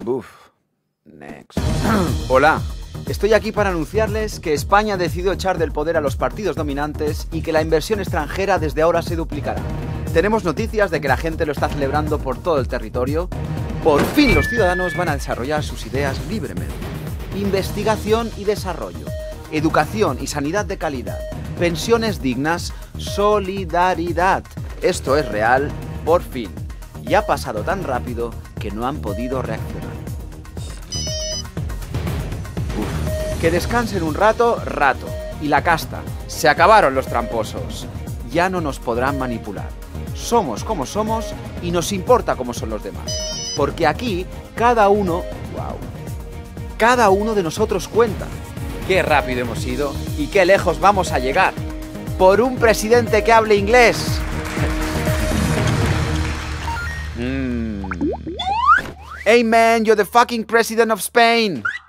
Uf. Next. Hola. Estoy aquí para anunciarles que España ha decidido echar del poder a los partidos dominantes y que la inversión extranjera desde ahora se duplicará. Tenemos noticias de que la gente lo está celebrando por todo el territorio. Por fin los ciudadanos van a desarrollar sus ideas libremente. Investigación y desarrollo, educación y sanidad de calidad, pensiones dignas, solidaridad. Esto es real, por fin. Y ha pasado tan rápido que no han podido reaccionar. Que descansen un rato. Y la casta. Se acabaron los tramposos. Ya no nos podrán manipular. Somos como somos y nos importa cómo son los demás. Porque aquí, cada uno de nosotros cuenta. Qué rápido hemos ido y qué lejos vamos a llegar. Por un presidente que hable inglés. Hey man, you're the fucking president of Spain.